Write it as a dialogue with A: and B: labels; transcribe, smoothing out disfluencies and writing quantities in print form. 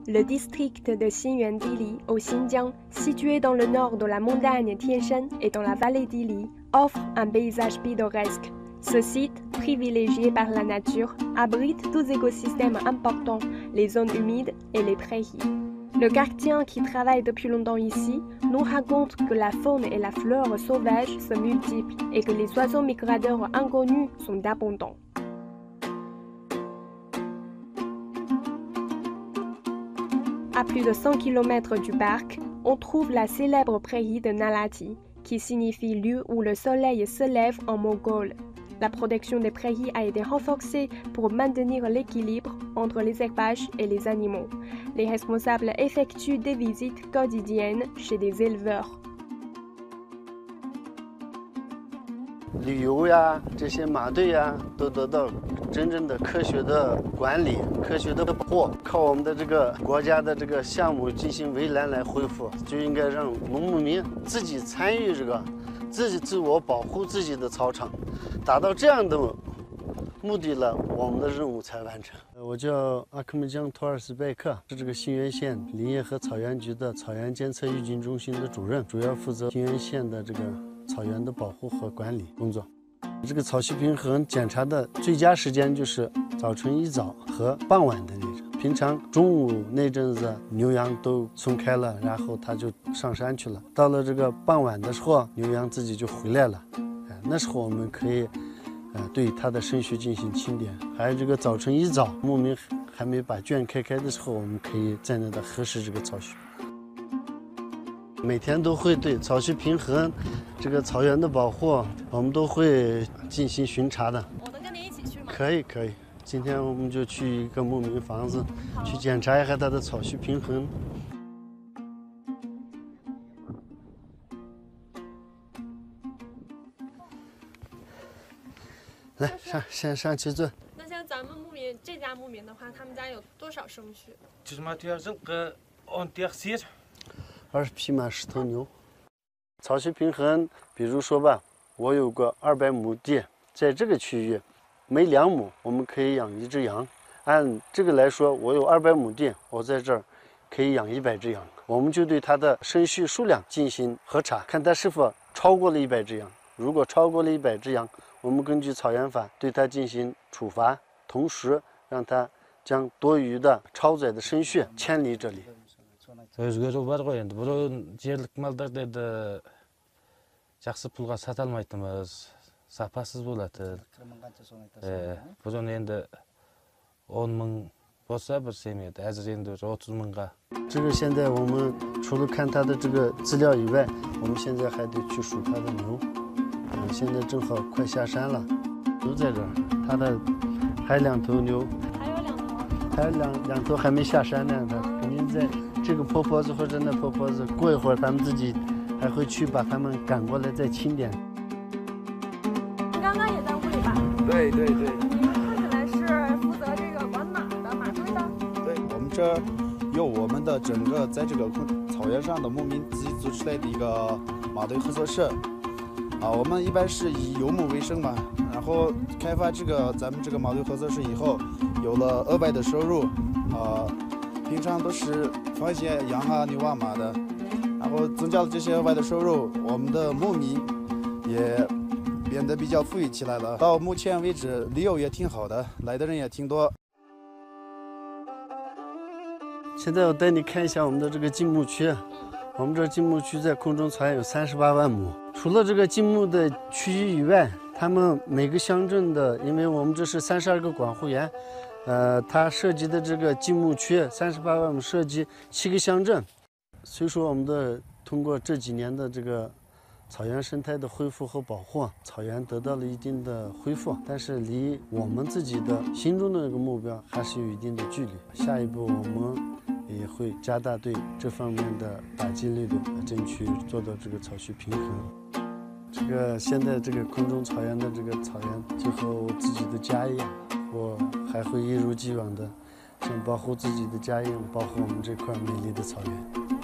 A: Le district de Xinyuan-Dili au Xinjiang, situé dans le nord de la montagne Tianshan et dans la vallée d'Ili, offre un paysage pittoresque. Ce site, privilégié par la nature, abrite 12 écosystèmes importants, les zones humides et les prairies. Le gardien qui travaille depuis longtemps ici nous raconte que la faune et la flore sauvages se multiplient et que les oiseaux migrateurs inconnus sont abondants. À plus de 100 km du parc, on trouve la célèbre prairie de Nalati, qui signifie lieu où le soleil se lève en mongol. La protection des prairies a été renforcée pour maintenir l'équilibre entre les herbages et les animaux. Les responsables effectuent des visites quotidiennes chez des éleveurs.
B: 旅游呀，这些马队呀，都得到真正的科学的管理、科学的保护。靠我们的这个国家的这个项目进行围栏来恢复，就应该让农牧民自己参与这个，自己自我保护自己的草场，达到这样的目的了，我们的任务才完成。我叫阿克木江托尔斯拜克，是这个新源县林业和草原局的草原监测预警中心的主任，主要负责新源县的这个 草原的保护和管理工作，这个草区平衡检查的最佳时间就是早晨一早和傍晚的那种。平常中午那阵子牛羊都松开了，然后它就上山去了。到了这个傍晚的时候，牛羊自己就回来了。那时候我们可以对它的牲畜进行清点。还有这个早晨一早，牧民还没把圈开的时候，我们可以在那的核实这个草区。 每天都会对草区平衡、这个草原的保护，我们都会进行巡查的。
C: 我能跟您一起去吗？
B: 可以，可以。今天我们就去一个牧民房子，去检查一下它的草区平衡。来，先上去坐。
C: 那像咱们牧民这家牧民的话，他们家有多少牲畜？
D: 就是嘛，这样个按点些。
B: 20匹马10头牛，草区平衡，比如说吧，我有个200亩地，在这个区域，每2亩我们可以养1只羊。按这个来说，我有200亩地，我在这儿可以养100只羊。我们就对它的牲畜数量进行核查，看它是否超过了100只羊。如果超过了100只羊，我们根据草原法对它进行处罚，同时让它将多余的超载的牲畜迁离这里。
D: өзгеру бар ғой енді бұрын жерлік малдарды енді жақсы пұлға сата алмайтынбыз сапасыз болатын бұрын енді 10 мың болса бір семьяда әзір енді 30 мыңға
B: 这个现在我们除了看它的这个资料以外，我们现在还得去数它的牛。现在正好快下山了，牛在这儿，它的还有2头牛，还有两头还没下山呢，它肯定在 这个坡坡子或者那坡坡子，过一会儿他们自己还会去把他们赶过来再清点。
C: 你刚刚也在屋里吧？
D: 对对对。
C: 你们看起来是负责这个管马的马队的？
E: 对，我们这有我们的整个在这个草原上的牧民自己组出来的一个马队合作社。我们一般是以游牧为生嘛，然后开发咱们这个马队合作社以后，有了额外的收入，平常都是 放一些羊啊、牛啊、马的，然后增加了这些额外的收入，我们的牧民也变得比较富裕起来了。到目前为止，旅游也挺好的，来的人也挺多。
B: 现在我带你看一下我们的这个禁牧区。我们这禁牧区在空中草原有38万亩，除了这个禁牧的区域以外，他们每个乡镇的，因为我们这是32个管护员。 它涉及的这个禁牧区38万亩，涉及7个乡镇。虽说我们的通过这几年的这个草原生态的恢复和保护，草原得到了一定的恢复，但是离我们自己的心中的那个目标还是有一定的距离。下一步我们也会加大对这方面的打击力度，争取做到这个草区平衡。这个现在这个空中草原的这个草原，就和我自己的家一样。 我还会一如既往的，想保护自己的家园，保护我们这块美丽的草原。